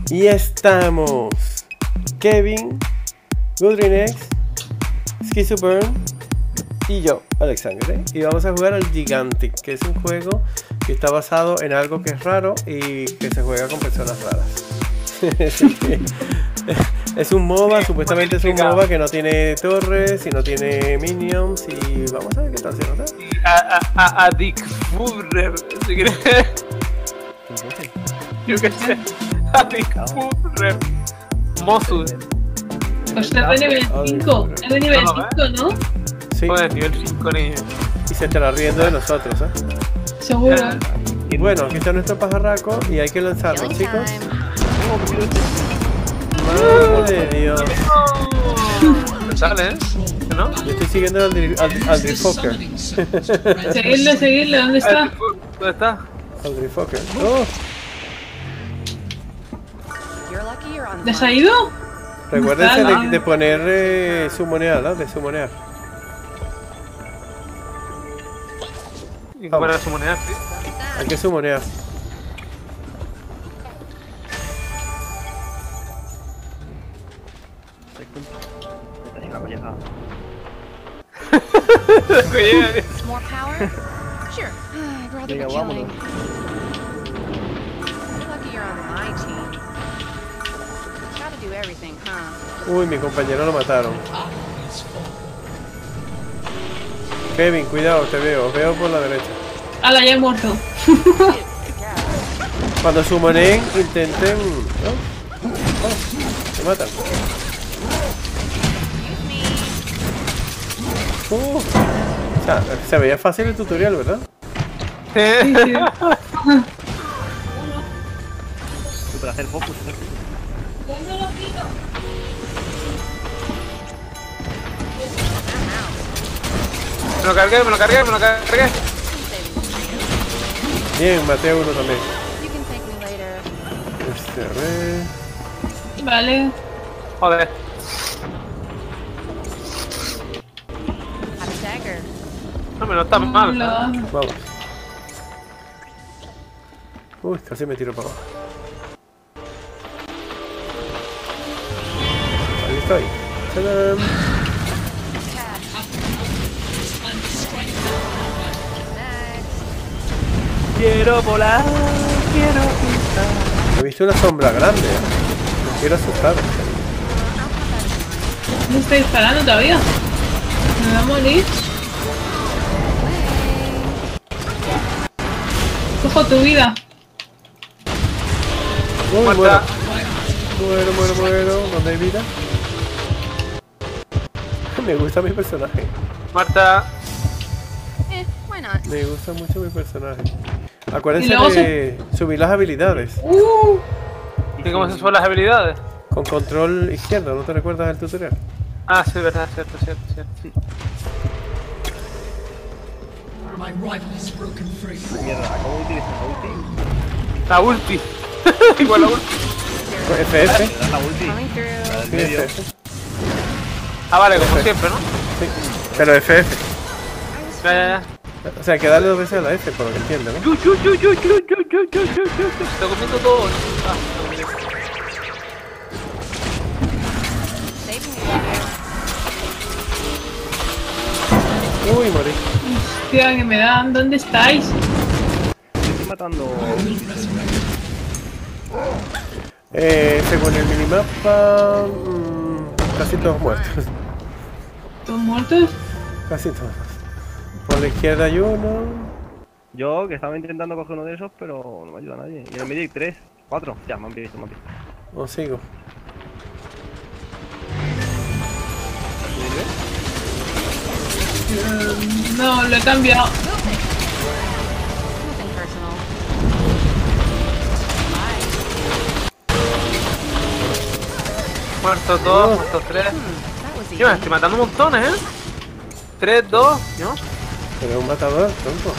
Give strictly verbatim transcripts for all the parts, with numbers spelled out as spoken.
Y estamos Kevin, Goodrinex, Schizoburn y yo, Alexandre. Y vamos a jugar al Gigantic, que es un juego que está basado en algo que es raro y que se juega con personas raras. Es un MOBA, supuestamente es un MOBA que no tiene torres y no tiene minions. Y vamos a ver qué tal se nota. A, a, a Dick Furrer, si quieres. Yo qué sé. A Dick Furrer. Mosu. Pues es de nivel cinco. Es de nivel cinco, ¿no? Sí. Pues nivel cinco, niño. Y se estará riendo de nosotros, ¿eh? Seguro. Y bueno, aquí está nuestro pajarraco y hay que lanzarlo, chicos. Madre de Dios. ¿No sales? ¿No? Yo estoy siguiendo al, al, al Driftfokker. Seguirle, seguirle, ¿dónde está? ¿Dónde está? Al Driftfokker. ¡Oh! ¿Les ha ido? Recuérdense de, de poner eh, sumonear, ¿no? De sumonear. ¿Y cómo era sumonear, sí? Hay que sumonear. Venga, vámonos. Uy, mi compañero lo mataron. Kevin, cuidado, te veo, os veo por la derecha. Ala, ya he muerto. Cuando sumoneen, intenten... ¿no? Oh, se matan. Uh, o sea, se veía fácil el tutorial, ¿verdad? Sí, sí. Para hacer focus, hacer focus. Me lo cargué, me lo cargué, me lo cargué. Bien, maté a uno también. Este, a ver... Vale. Joder. No, me no está mal. Hola. Vamos. Uy, casi me tiro para abajo. Ahí estoy. ¡Tadam! Quiero volar, quiero pintar. He visto una sombra grande. Me quiero asustar. No estoy disparando todavía. Me va a morir. Cojo tu vida. Uy, muero. Muerta. Muero, muero, muero. ¿Dónde hay vida? Me gusta mi personaje. Marta. Me gusta mucho mi personaje. Acuérdense luego de subir las habilidades. Uh, ¿Y cómo se suben las habilidades? Con control izquierdo, ¿no te recuerdas del tutorial? Ah, sí, verdad, cierto, cierto, cierto. Sí. Mierda, acabo de utilizar La la ulti. ulti. Igual la ulti. F F. Me da la ulti. La del Sí, medio. F F. Ah, vale, como siempre, ¿no? Sí. Pero F F. Ya, ya, ya. O sea, hay que darle dos veces a la F, por lo que entiendo, ¿no? Yu, yu, yu, yu, yu, yu, yu, yu, yu, yu. Estoy comiendo todo. Ah, Uy, morí. hostia, que me dan. ¿Dónde estáis? Estoy matando. Eh, según el minimapa... Mmm, casi todos muertos. ¿Todos muertos? Casi todos. Por la izquierda hay uno. Yo que estaba intentando coger uno de esos, pero no me ayuda nadie. Y en el medio hay tres, cuatro. Ya, me han visto, me han visto. O sigo. Um, no, lo he cambiado. muertos dos, muertos tres. Yo me estoy matando montones, ¿eh? tres, dos, ¿no? Pero es un matador, tonto.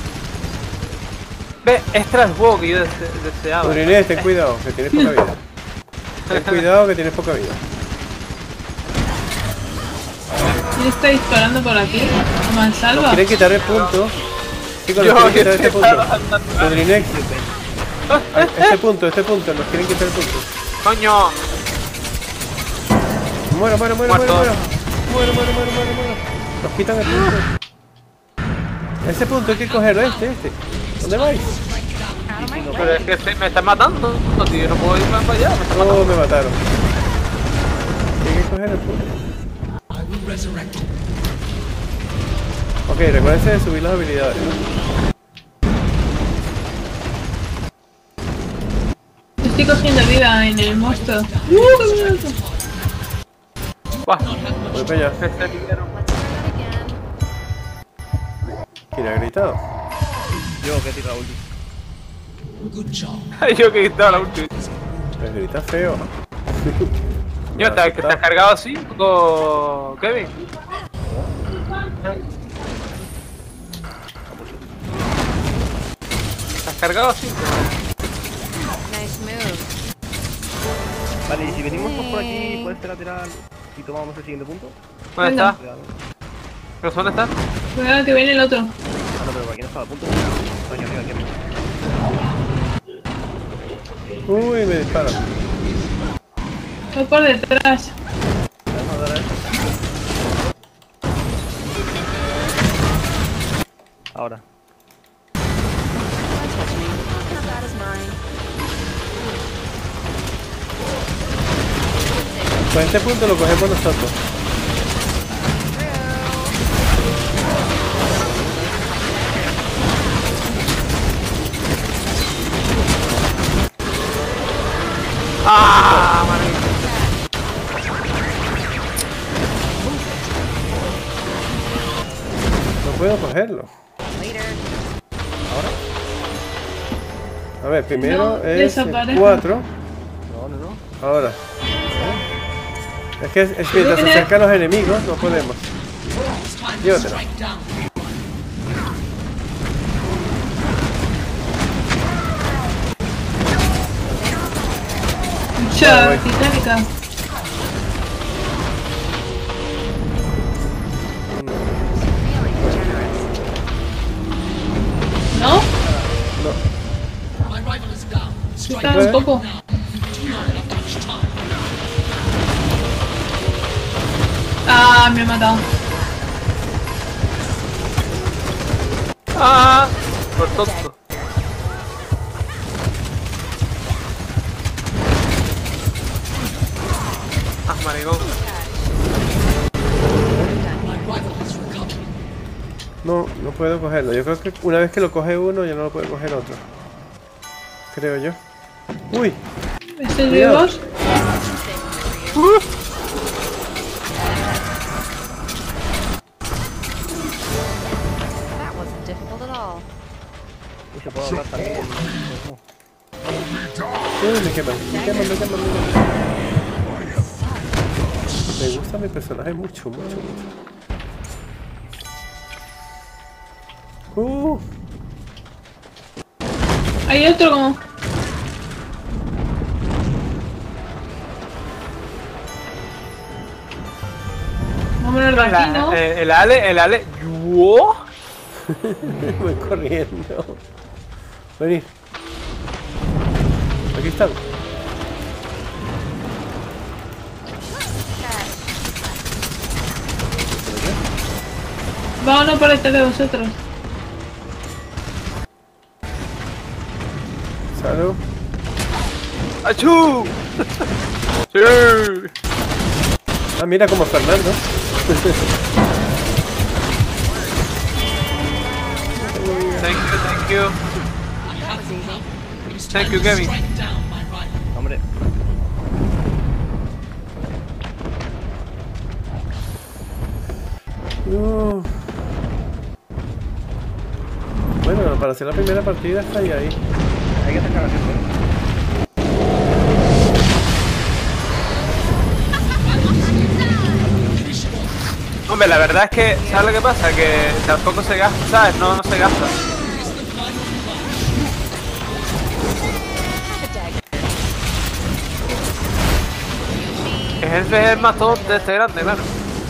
Ve, extra el juego que yo dese deseaba. Goodrinex, ten cuidado, que tienes poca vida. Ten cuidado, que tienes poca vida. ¿Quién está disparando por aquí? Nos Mansalva. quieren quitar el punto. Chicos, Yo, nos quieren quitar que este estoy punto. Goodrinex. Este punto, este punto, nos quieren quitar el punto. ¡Coño! Muero, muero, muero, Muerto. muero, muero, muero, muero, muero, muero, muero. Nos quitan el punto. Ese punto hay que cogerlo, este, este. ¿Dónde vais? Pero es que se- me están matando, tío. No puedo ir más para allá. Me están Oh, matando. me mataron. Hay que coger el punto. Ok, recuérdense de subir las habilidades. Estoy cogiendo vida en el monstruo. Buah, Voy para allá. este tiguero. ¿Quién ha gritado? Yo que he tirado ulti. Ay, yo que he quitado la última. Me grita feo. Yo, ¿estás que te has cargado así? Con Kevin. ¿Te has cargado así? Nice move. Vale, y si venimos todos por aquí, por este lateral, y tomamos el siguiente punto. ¿Dónde Venga. está? Cuidado. ¿Pero dónde está? Cuidado que viene el otro. Ah, no, pero aquí no estaba a punto. Coño, arriba, aquí arriba. Uy, me disparan. Voy por detrás. Vamos a dar a esto. Ahora. Not bad as mine. Pues este punto lo cogemos nosotros. ¡Ah, madre! No puedo cogerlo. Later. A ver, primero No, es desaparece. cuatro. No, no, no. Ahora. Es que es, es mientras se acercan los enemigos, no podemos. Llévatelo. Lucha voy. titánica. Feeling generous. ¿No? No. Está un poco. Ah, me ha matado. ¡Ah! Por tonto. ¡Ah, maricón! No, no puedo cogerlo. Yo creo que una vez que lo coge uno, ya no lo puede coger otro. Creo yo. Uy, ¿Estos Cuidado. vivos? That wasn't difficult at all. Y se puede hablar también. uy, me queman, me queman, me queman, me queman. Me gusta mi personaje mucho, mucho, mucho. Uh, Hay otro como. Vámonos de aquí, ¿no? La- eh, el Ale, el Ale. ¿Yo? voy corriendo. Venid. Aquí están. Vámonos por detrás de vosotros. Salud. ¡Achú! ¡Sí! Ah, mira como Fernando. Thank you, thank you. That was easy. Thank you, Kevin. Hombre, Uh. Bueno, para hacer la primera partida está ahí. ahí. hay que sacar a gente. Hombre, la verdad es que, ¿sabes lo que pasa? Que tampoco se gasta, ¿sabes? No, no se gasta. Ese es el matón de este grande, claro.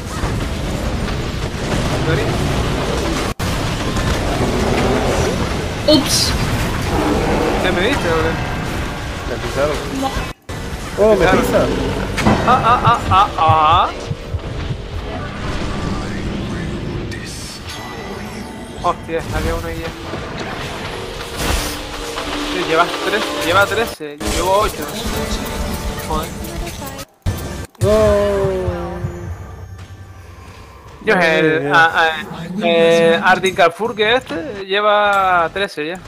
¿En teoría? Ups. ¿Qué me diste, o qué? Me pisaron. No. Oh, me pisa. Ah, ah, ah, ah, ah. Hostia, había uno ahí ya. Sí, llevas tres, lleva trece, yo llevo ocho. Joder. Oh. Yo el a, a, eh, Ardin Carrefour que este lleva trece ya.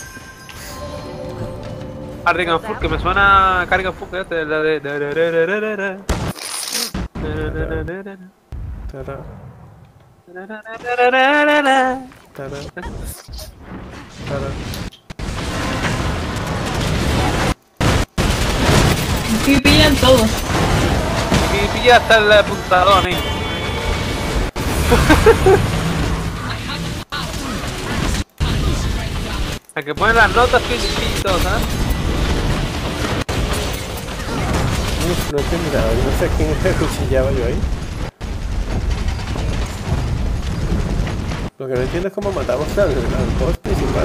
Ardin Carrefour que me suena a Carrefour que este la de Tara, tara, tara. Aquí pillan todos. Y pilla hasta el apuntador, ¿eh? A que ponen las notas pilitos, ¿sabes? Uf, no entiendo nada, no sé a quién es que cuchillaba yo ahí. Lo que no entiendo es cómo matamos al, al boss principal.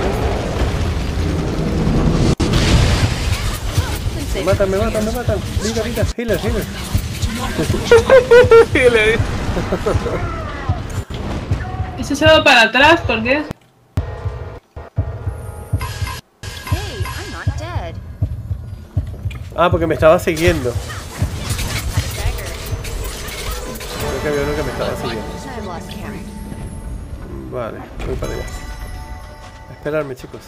Me matan, me matan, me matan. Vida, vida, healer, healer. Healer. Eso se va para atrás, ¿por qué? Hey, I'm not dead. Ah, porque me estaba siguiendo. Had a dagger. Creo que había uno que me estaba siguiendo. I've lost count. Vale, voy para allá. A esperarme, chicos.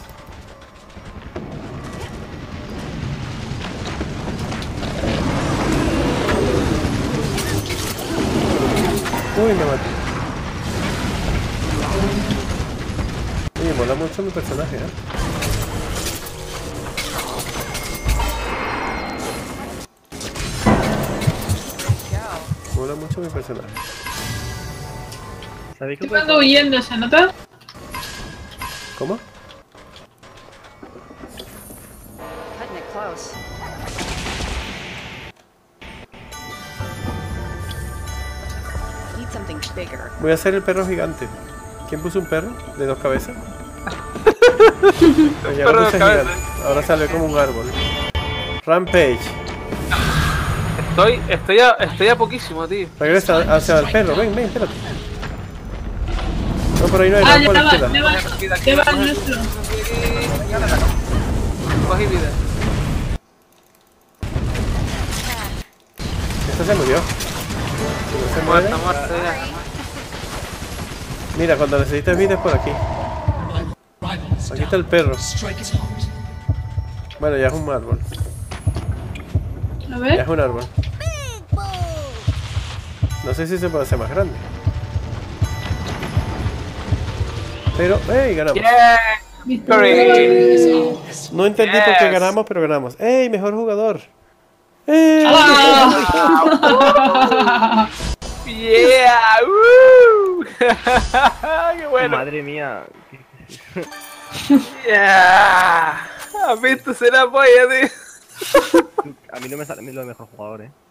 Uy, me maté. Oye, mola mucho mi personaje, ¿eh? Mola mucho mi personaje. ¿Sabéis que Estoy cuando huyendo, ¿se nota? ¿Cómo? Cutting it close. Need something bigger. Voy a hacer el perro gigante. ¿Quién puso un perro de dos cabezas? Pues ya lo Perro de puse cabeza. gigante. Ahora sale como un árbol. Rampage. Estoy, estoy a, estoy a poquísimo, tío. Regresa hacia el perro. Ven, ven, espérate. No, por ahí no hay, Ah, no, ya por la va, izquierda. ya va, ya va el nuestro. Cogí vida. Esto se murió. Si no se muere. Muerta, muerta ya. Mira, cuando necesites vida es por aquí. Aquí está el perro. Bueno, ya es un árbol. A Ya ver. es un árbol. No sé si se puede hacer más grande. Pero, ¡ey! Ganamos. Yeah, victory. No entendí por qué Yes. ganamos, pero ganamos. ¡Ey! Mejor jugador. ¡Ey! ¡Ah! Yeah, woo. Qué bueno. Madre mía. Yeah. ¿Has visto? Se la polla, tío. A mí no me sale lo mejor jugador, eh.